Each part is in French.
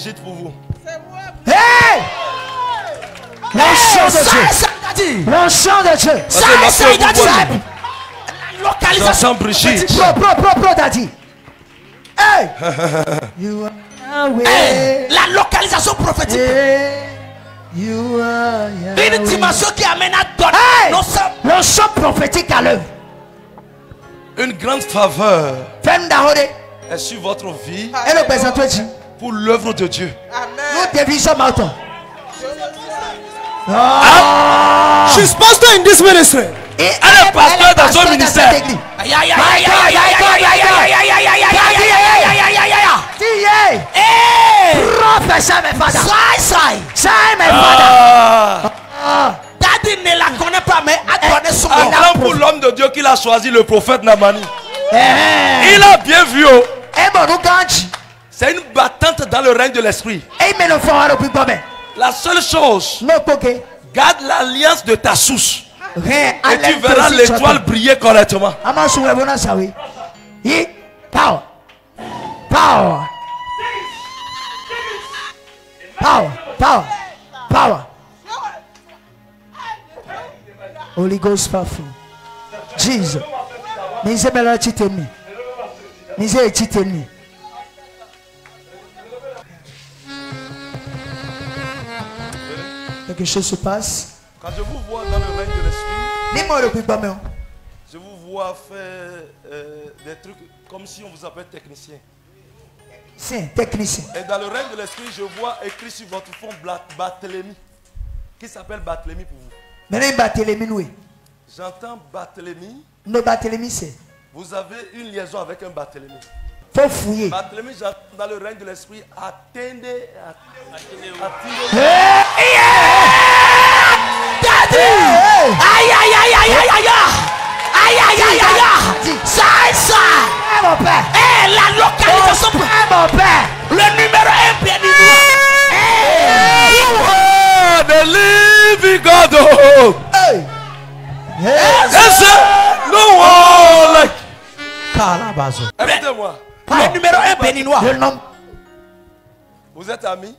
Brigitte pour vous. Hey! L'enchant de Dieu. L'enchant de Dieu. Localisation Brigitte. Pro, daddy. Hey! You are Hey, la localisation prophétique. You are Une dimension qui amène à donner. hey! L'enchant prophétique à l'œuvre. Une grande faveur Fais-nous d'arrêter. est sur votre vie Et le présent toi Dieu. pour l'œuvre de Dieu. Nous divisons maintenant. She's pastor in this ministry. Elle est pasteur dans son ministère. Professeur mes fadas. Sai mes fadas. Daddy ne la connaît pas, mais a donné son nom. Attends pour l'homme de Dieu qu'il a choisi, le prophète Namani. Il a bien vu. C'est une battante dans le règne de l'esprit. La seule chose, garde l'alliance de ta source. Et tu verras l'étoile briller correctement. Power. Power. Power. Power. Power. Holy Ghost powerful. Jesus. Mise bela chitemi. Mise chitemi. Quelque chose se passe. Quand je vous vois dans le règne de l'esprit, je vous vois faire des trucs comme si on vous appelle technicien. C'est technicien. Et dans le règne de l'esprit, je vois écrit sur votre fond Barthélemy. Qui s'appelle Barthélemy pour vous? Maintenant, Barthélemy, oui. J'entends Barthélemy. Non, Barthélemy, c'est. Vous avez une liaison avec un Barthélemy. Faut fouiller. Barthélemy, dans le règne de l'esprit, attendez. Daddy! Aïe aïe aïe aïe aïe aïe aïe aïe aïe aïe. Ça. Mon père. La localisation. Mon père. Le numéro 1 bien dit. You are the living God. Hey. Yes, sir. No one like. Calabazo. Écoutez-moi. Le numéro 1 béninois. Le nom. Vous êtes amis?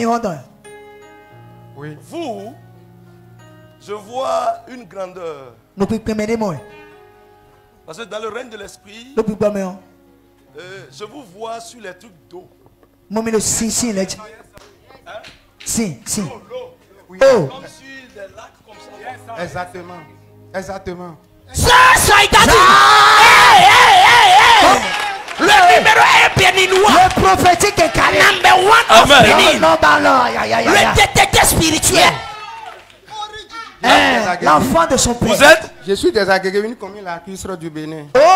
Oui. Vous, je vois une grandeur. Nous pouvons prendre moi. Parce que dans le règne de l'esprit, Nous pouvons prendre. je vous vois sur les trucs d'eau. Moi, le si, là. Si. Oui. Oh. Comme sur des lacs comme ça. Exactement. Ça, il a dit. Le numéro 1 béninois. Le prophétique est carré. Number 1 of Bénin. Le détecteur spirituel. L'enfant de son père. Vous êtes? Je suis désagréé comme la cuisse du Bénin. Oh.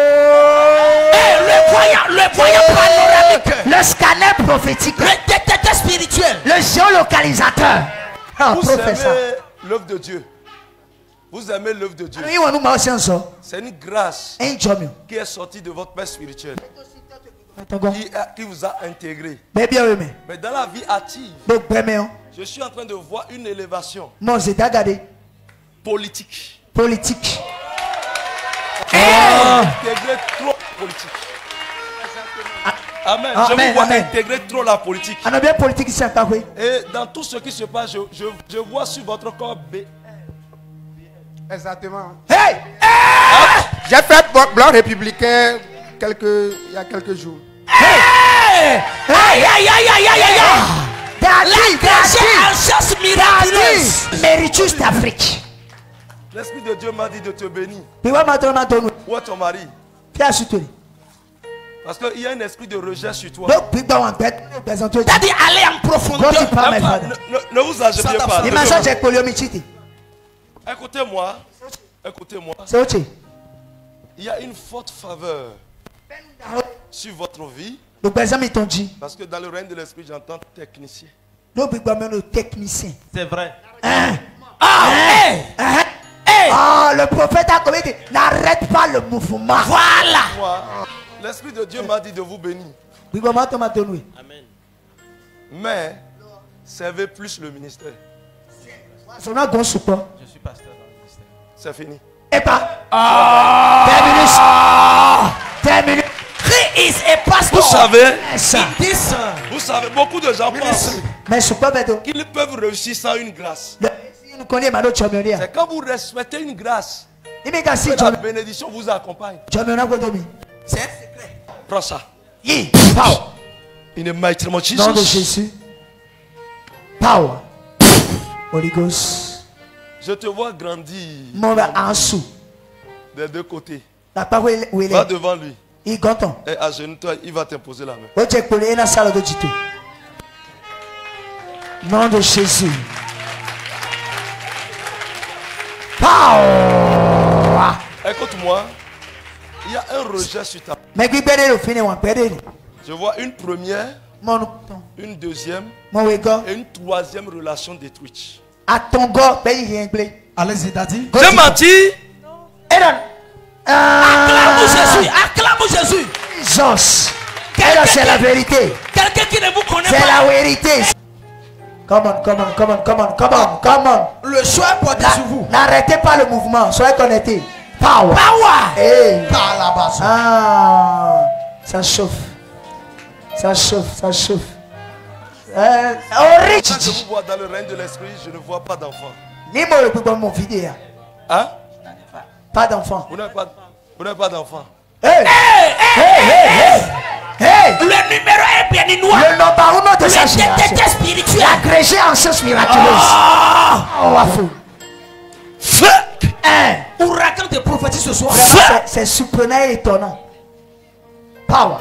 Le voyant panoramique. Le scanner prophétique. Le détecteur spirituel. Le géolocalisateur. Vous aimez l'œuvre de Dieu. Vous aimez l'œuvre de Dieu. C'est une grâce qui est sortie de votre père spirituel. Qui vous a intégré. Mais dans la vie active, je suis en train de voir une élévation politique. Intégrer trop politique. Amen. Je vous vois intégrer trop la politique. Et dans tout ce qui se passe, je vois sur votre corps B. Exactement. Hey! J'ai fait blanc républicain il y a quelques jours. Aïe aïe aïe aïe aïe aïe. La chance miraculeuse. Méritus d'Afrique. L'Esprit de Dieu m'a dit de te bénir. Où est ton mari? Parce qu'il y a un esprit de rejet sur toi. T'as dit aller en profondeur. Ne vous agitez pas. Écoutez-moi. Il y a une forte faveur sur votre vie. Parce que dans le règne de l'esprit, j'entends technicien. C'est vrai. Le prophète a commis. N'arrête pas le mouvement. Voilà. L'Esprit de Dieu m'a dit de vous bénir. Amen. Mais servez plus le ministère. Je suis pasteur dans le ministère. C'est fini. Terminé. is a pastor. Vous savez, beaucoup de gens pensent qu'ils peuvent réussir sans une grâce. C'est quand vous respectez une grâce que la bénédiction vous accompagne. C'est un secret. Prends ça. In the mighty name of Jesus. Nom de Jésus. Power. Holy Ghost. Je te vois grandir. Des deux côtés. Va devant lui. Et agenouille-toi, il va t'imposer la main. Nom de Jésus. Power. Écoute-moi. Il y a un rejet sur ta main. Je vois une première, une deuxième et une troisième relation détruite. Allez-y, Daddy. J'ai menti. Acclame Jésus. Acclame Jésus. Jesus. C'est la vérité. Quelqu'un qui ne vous connaît pas. C'est la vérité. Come on. Le choix est porté sur vous. N'arrêtez pas le mouvement. Soyez connectés. Power. Hey. Ça chauffe. Quand je vous vois dans le règne de l'esprit, je ne vois pas d'enfant. Hein? Pas d'enfant. Vous n'avez pas d'enfant. Hey. Le numéro est bien noir. Le nombre uno de sa génération spirituelle. L'agrégé en sciences miraculeuses. Ouragan de prophétie ce soir. C'est surprenant et étonnant. Power.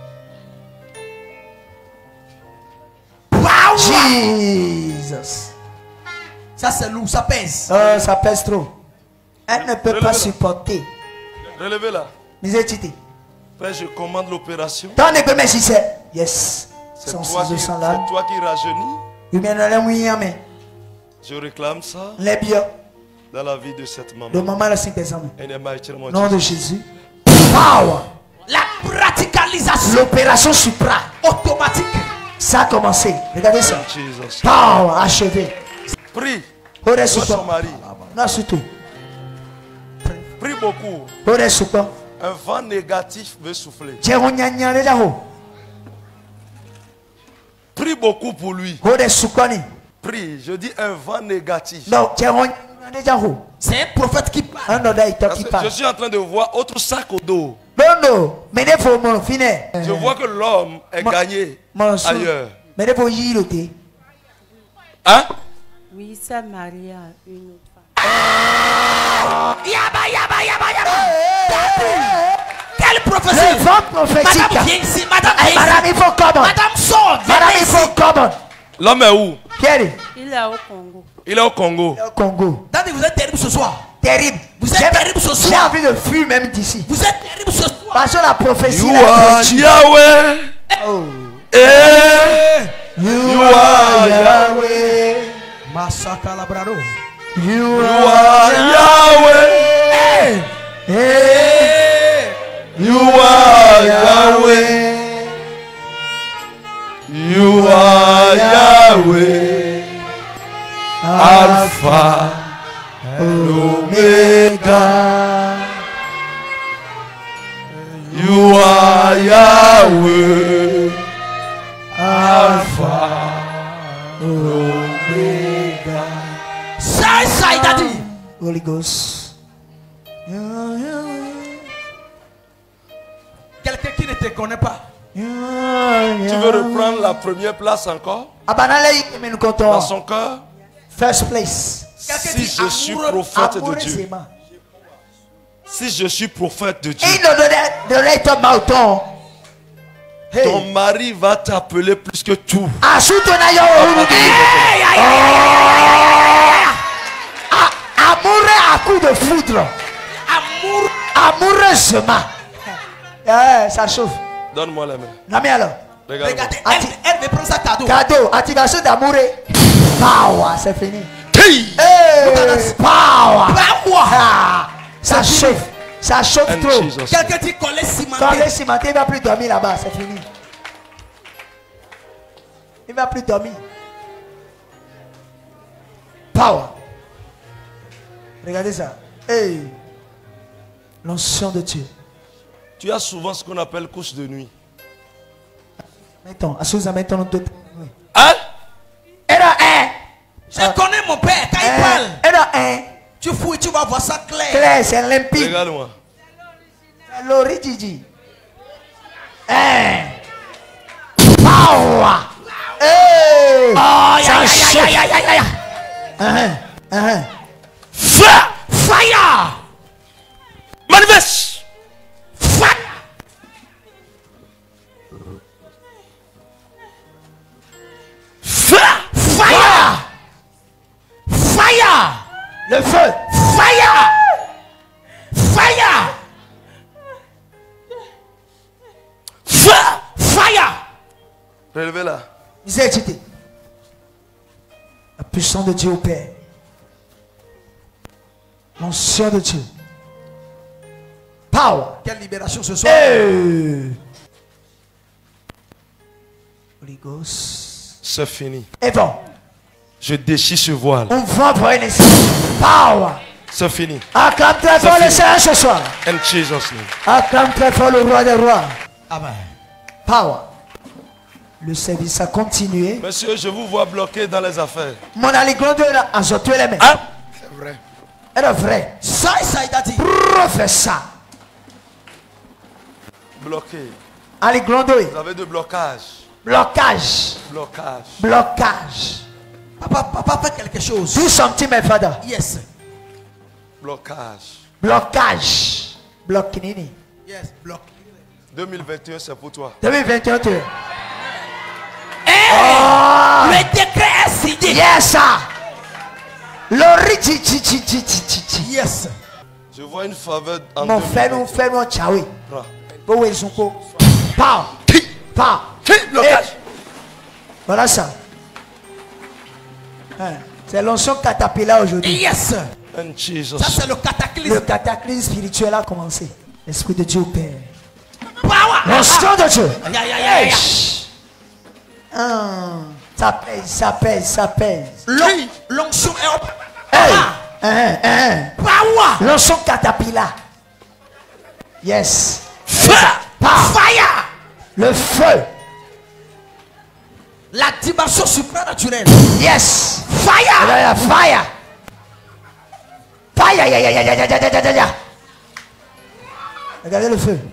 Jesus. Ça c'est lourd, ça pèse. Ça pèse trop. Elle ne peut pas supporter. Relevez-la. Frère, je commande l'opération. Yes. C'est toi qui rajeunis. Je réclame ça dans la vie de cette maman. Nom de Jésus. Power. La praticalisation. L'opération supra. Automatique. Ça a commencé. Regardez ça. Jesus. Power. Achevé. Prie. Son mari. Non, surtout. Prie beaucoup. Un vent négatif veut souffler. Prie beaucoup pour lui. Prie. Je dis un vent négatif. C'est un prophète qui parle. Je suis en train de voir autre sac au dos. Je vois que l'homme est gagné ailleurs. Hein? Oui, ça marie à une autre femme. Quelle prophétie? Le vent prophétique. Madame, viens ici. Madame, il faut comment? Madame, sort. Madame, il faut comment? L'homme est où? Il est au Congo. Il est au Congo. Daddy, vous êtes terrible ce soir. Terrible. Vous êtes terrible ce soir. J'ai envie de fuir même d'ici. Vous êtes terrible ce soir. Parce que la prophétie. You are Yahweh. You are Yahweh. Masaka Labrado. You are Yahweh. You are Yahweh. You are Yahweh. Alpha and Omega. You are Yahweh. Alpha and Omega. Say, Daddy. Holy Ghost. Quelqu'un qui ne te connaît pas. Tu veux reprendre la première place encore dans son cœur? First place. Si je suis prophète de Dieu, si je suis prophète de Dieu, ton mari va t'appeler plus que tout. Amour à coup de foudre. Amoureusement. Ça chauffe. Donne-moi la main. La main alors. Regarde. Elle veut prendre ça cadeau. Cadeau. Activation d'amour. Power. C'est fini. Power. Ça chauffe. Ça chauffe trop. Quelqu'un dit collé cimenté. Collé cimenté, il ne va plus dormir là-bas. C'est fini. Il ne va plus dormir. Power. Regardez ça. Hey. L'onction de Dieu. Tu as souvent ce qu'on appelle couche de nuit. Mettons, à ce mettons tout. Hein? Je connais mon père quand il parle. Tu fouilles, tu vas voir ça clair. Clair, c'est limpide. Regarde-moi. C'est l'origine. Power. Fire! Fire! Manifeste! Fire! Fire! Fire! Fire! Le feu. Fire! Fire! Fire! Fire! Relevez-la. Miséricorde. La puissance de Dieu au Père. L'onction de Dieu. Power. Quelle libération ce soir. Holy Ghost. C'est fini. Et bon. Je déchire ce voile. On va pour une power. C'est fini. Acclame très fort le Seigneur ce soir. In Jesus' name. Acclame très fort le roi des rois. Amen. Power. Le service a continué. Monsieur, je vous vois bloqué dans les affaires. Mon aligrande a sorti les mains. Hein? C'est vrai. Elle est vraie. Ça, il a dit. Professeur. Bloqué. Aligrande. Vous avez de blocage. Blocage. Blocage. Blocage. Papa fait quelque chose. Do something, my father. Yes. Blocage. Blocage. Bloc nini. Yes, bloc. 2021, c'est pour toi. 2021. Le décret est signé. Yes, sir. L'origine. Yes. Je vois une faveur en Mon 2021. frère, mon tchaoui. Prends. Où est son co? Pas. Pas. Blocage. Voilà ça. Hein. C'est l'onction catapilla aujourd'hui. Yes. In Jesus' Ça, c'est name. le cataclysme. Le cataclysme spirituel a commencé. L'Esprit de Dieu au Père. Power. L'onction de Dieu. Aïe, aïe, aïe, aïe. Ça pèse, ça pèse, ça pèse. L'onction est Hey. power. L'onction catapilla. Yes. Fire! Fire. Le feu. La dimension supranaturelle. Yes. Fire. Fire. Fire. Regardez le feu.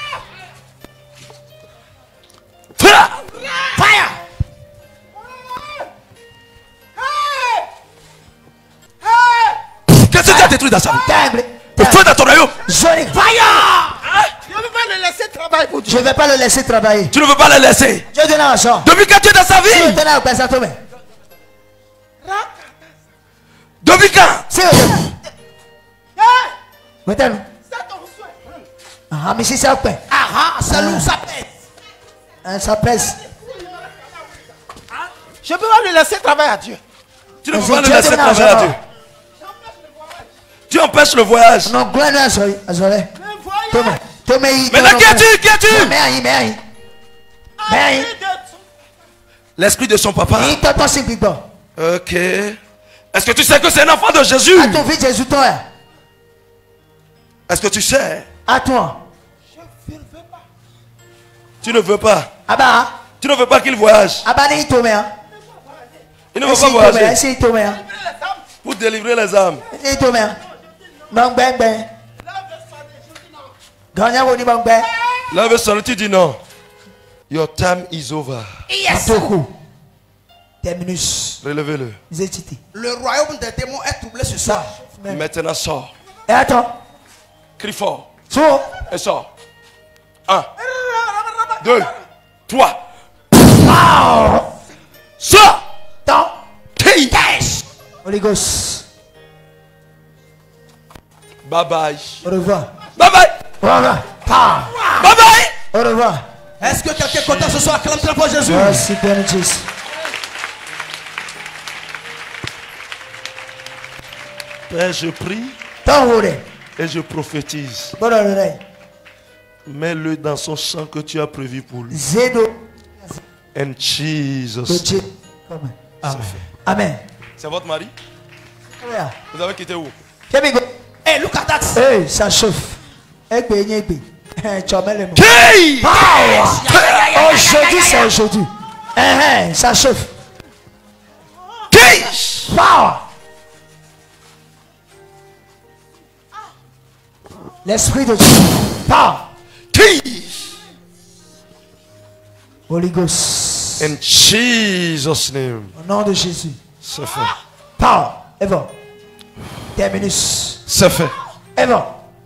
Fire! Fire. Qu'est-ce que tu as détruit dans sa vie? Timbre. Le feu dans ton royaume. Zone. Fire. Je ne veux pas le laisser travailler pour Je ne vais pas le laisser travailler. Tu ne veux pas le laisser. Dieu donne l'argent. Depuis quand tu es dans sa Tu vie? donnes à personne toi. Depuis quand? C'est maintenant. Ah, mais si ça pèse. C'est lourd, ça pèse. Ça pèse. Je peux pas le laisser travailler à Dieu. Tu ne Mais veux pas c'est le Dieu laisser donne travailler à l'argent. Dieu. Tu empêches le voyage. Non, gloire à Zoé. Thomas. Maintenant, qui es-tu? Qui es-tu? Mais L'esprit de son papa. il t'entend si big bon. Ok. Est-ce que tu sais que c'est un enfant de Jésus? À ton vie, Jésus, toi. Est-ce que tu sais? À toi. Tu ne veux pas. Ah bah. Tu ne veux pas qu'il voyage. Ah bah, il tombe. Il ne veut pas voyager. Il tombe. Pour délivrer les âmes. Il tombe. Bang, bang, bang. Gagnant, on dit bang, bang. Là, avec son tu dis non. Your time is over. Yes. Terminus. Relevez-le. Le royaume des démons est troublé ce soir. Maintenant, sors. Et attends. Crie fort. So. Et sors. 1, 2, 3. Sors. Attends. Cash. Holy Ghost. Bye bye. Au revoir. Bye bye. Au revoir. Bye bye. Au revoir. Est-ce que quelqu'un est content ce soir? Acclame très fort Jésus. Merci, Père Jésus. Père, je prie et je prophétise. Mets-le dans son sang que tu as prévu pour lui. And Jesus. Amen. Amen. C'est votre mari? Vous avez quitté où? Hey, look at that. Hey, ça chauffe. Aujourd'hui, c'est aujourd'hui. Ça chauffe. Power. L'esprit de Dieu. Power. Holy Ghost. In Jesus' name. Au nom de Jésus. C'est fait. Power. Ever. Terminus. C'est fait. Ever.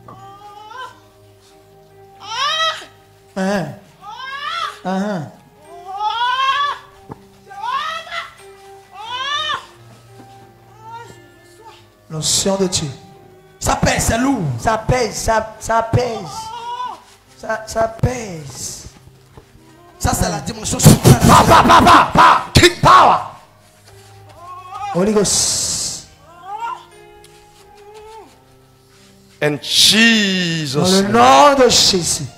L'onction de Dieu. Ça pèse, c'est lourd. Ça pèse, ça pèse. Ça pèse. Ça, c'est la dimension suprême. Power. Holy Ghost. In Jesus' Dans le name. nom de Jésus.